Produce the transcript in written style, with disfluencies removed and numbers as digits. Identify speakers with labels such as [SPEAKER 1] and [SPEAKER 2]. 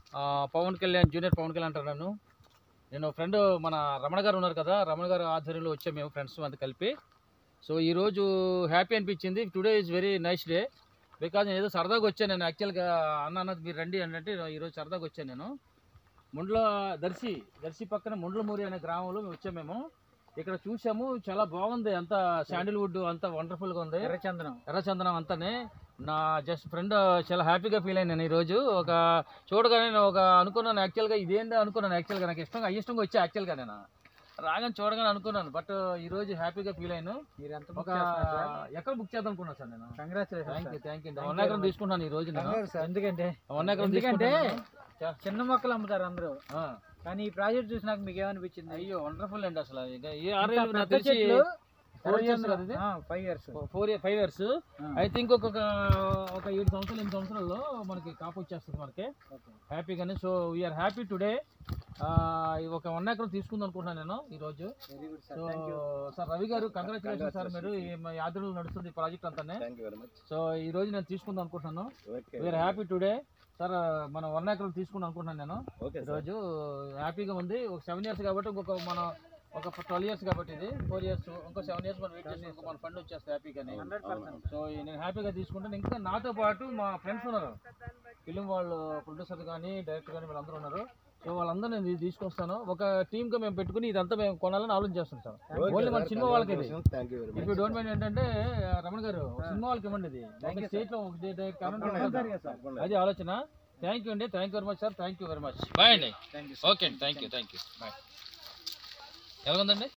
[SPEAKER 1] Pawan Kalyan junior Pawan Kalyan అంటారు. నేను friend మన రమణ గారు ఉన్నారు కదా, రమణ గారు ఆధ్వర్యంలో వచ్చాము మేము ఫ్రెండ్స్ అంతా కలిపి. సో ఈరోజు హ్యాపీ అనిపించింది. Today is very nice day. Because నేను ఏదో సరదాగా వచ్చాను. నేను యాక్చువల్గా అన్నది మీరు రండి అంటే ఈరోజు సరదాగా వచ్చాను. నేను ముండ్ల దర్శి పక్కన ముండ్లమూరి అనే గ్రామంలో మేము వచ్చాము. మేము ఇక్కడ చూసాము, చాలా బాగుంది. అంతా శాండిల్వుడ్ అంతా వండర్ఫుల్గా ఉంది. ఎర్రచందనం అంతానే. నా జస్ట్ ఫ్రెండ్ చాలా హ్యాపీగా ఫీల్ అయ్యాను నేను ఈరోజు. ఒక చూడగానే నేను అనుకున్నాను యాక్చువల్గా, ఇదేంటి అనుకున్నాను. యాక్చువల్గా నాకు ఇష్టంగా వచ్చా. యాక్చువల్గా నేను రాగానే చూడగానే అనుకున్నాను. బట్ ఈరోజు హ్యాపీగా ఫీల్ అయ్యాను. ఒక ఎక్కడ బుక్ చేద్దాం అనుకున్నాను సార్ నేను. కంగ్రాచులేషన్. Thank you. 1 ఎకరం తీసుకుంటాను ఈ రోజు నేను.
[SPEAKER 2] ఎందుకంటే
[SPEAKER 1] 1 ఎకరం తీసుకుంటే
[SPEAKER 2] చిన్న మొక్కలు అమ్ముతారు అందరూ. కానీ ఈ ప్రాజెక్ట్ చూసినాక మీకు ఏమనిపించింది?
[SPEAKER 1] అయ్యో వండర్ఫుల్ అండి. అసలు 5 ఇయర్స్ ఐ థింక్ ఒక 7 సంవత్సరాలు 8 సంవత్సరాల్లో మనకి కాపు వచ్చేస్తుంది మనకి హ్యాపీగానే. So we are happy today. ఒక 1 ఎకరం తీసుకుందాం అనుకుంటున్నాను నేను ఈరోజు. సో సార్ రవి గారు కంగ్రాచులేషన్ సార్. మీరు ఈ ఆధ్వర్యంలో నడుస్తుంది ప్రాజెక్ట్ అంతానే. సో ఈ రోజు నేను తీసుకుందాం అనుకుంటున్నాను. We are happy today sir. మనం 1 ఎకరం తీసుకుందాం అనుకుంటున్నాను నేను ఈరోజు. హ్యాపీగా ఉంది. ఒక 7 ఇయర్స్ కాబట్టి ఒక 12 ఇయర్స్ కాబట్టి ఇది 4 ఇయర్స్, ఇంకో 7 ఇయర్స్ మనం వెయిట్ చేసి మన ఫండ్ వచ్చేస్తాయి హ్యాపీగానే. 100%. సో నేను హ్యాపీగా తీసుకుంటాను. ఇంకా నాతో పాటు మా ఫ్రెండ్స్ ఉన్నారు, ఫిలిం వాళ్ళు ప్రొడ్యూసర్ కానీ డైరెక్టర్ కానీ వీళ్ళందరూ ఉన్నారు. సో వాళ్ళందరూ నేను తీసుకొస్తాను. ఒక టీమ్గా మేము పెట్టుకుని ఇదంతా మేము కొనాలని ఆలోచించేస్తాం సార్. ఓన్లీ మన సినిమా వాళ్ళకి ఇది. ఇఫ్ యూ డోంట్ మైండ్ ఏంటంటే రమణ గారు సినిమా వాళ్ళకి ఇవ్వండి. ఇది స్టేట్లో అది ఆలోచన. థ్యాంక్ యూ అండి. Thank you very much sir. Thank you very much. Bye అండి. ఓకే అండి. Thank you. బాయ్. ఎలా ఉందండి?